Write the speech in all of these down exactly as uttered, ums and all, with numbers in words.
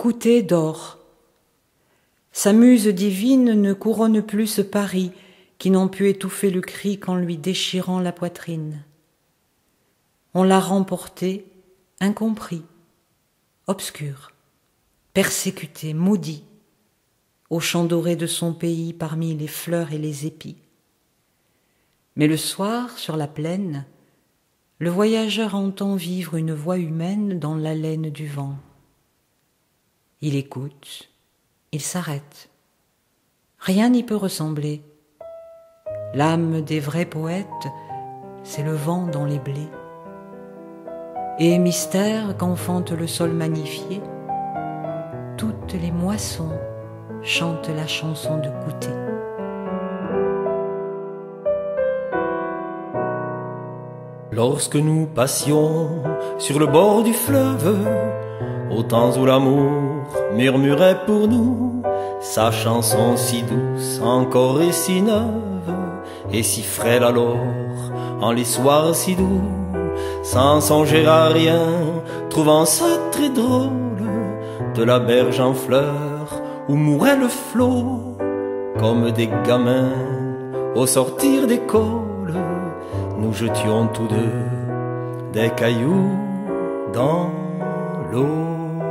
Coûté d'or. Sa muse divine ne couronne plus ce Paris qui n'ont pu étouffer le cri qu'en lui déchirant la poitrine. On l'a remporté, incompris, obscur, persécuté, maudit, au champ doré de son pays parmi les fleurs et les épis. Mais le soir, sur la plaine, le voyageur entend vivre une voix humaine dans l'haleine du vent. Il écoute, il s'arrête. Rien n'y peut ressembler. L'âme des vrais poètes, c'est le vent dans les blés. Et mystère qu'enfante le sol magnifié, toutes les moissons chantent la chanson de goûter. Lorsque nous passions sur le bord du fleuve, au temps où l'amour murmurait pour nous sa chanson si douce encore et si neuve, et si frêle alors en les soirs si doux, sans songer à rien, trouvant ça très drôle, de la berge en fleurs où mourait le flot, comme des gamins au sortir d'école, nous jetions tous deux des cailloux dans l'eau.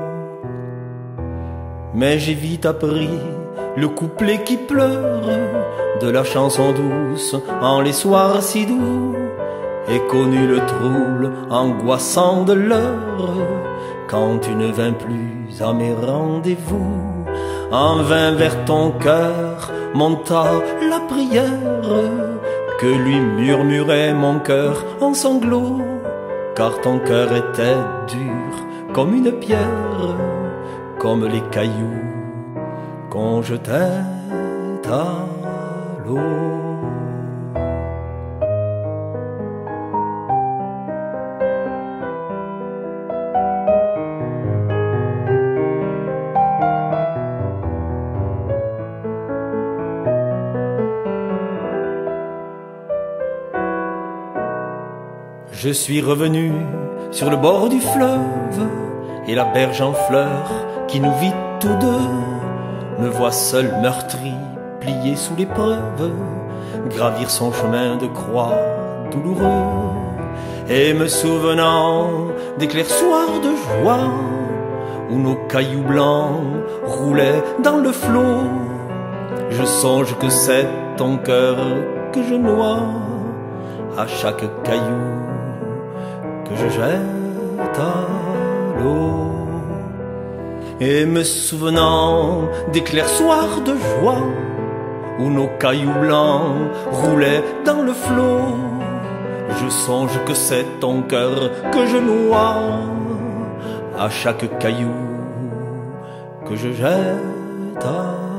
Mais j'ai vite appris le couplet qui pleure de la chanson douce en les soirs si doux, et connu le trouble angoissant de l'heure, quand tu ne vins plus à mes rendez-vous. En vain vers ton cœur monta la prière que lui murmurait mon cœur en sanglots, car ton cœur était dur comme une pierre, comme les cailloux qu'on jetait à l'eau. Je suis revenu sur le bord du fleuve, et la berge en fleurs qui nous vit tous deux me voit seul meurtri, plié sous l'épreuve, gravir son chemin de croix douloureux. Et me souvenant des clairs soirs de joie où nos cailloux blancs roulaient dans le flot, je songe que c'est ton cœur que je noie à chaque caillou que je jette à l'eau. Et me souvenant des clairs soirs de joie où nos cailloux blancs roulaient dans le flot, je songe que c'est ton cœur que je noie à chaque caillou que je jette à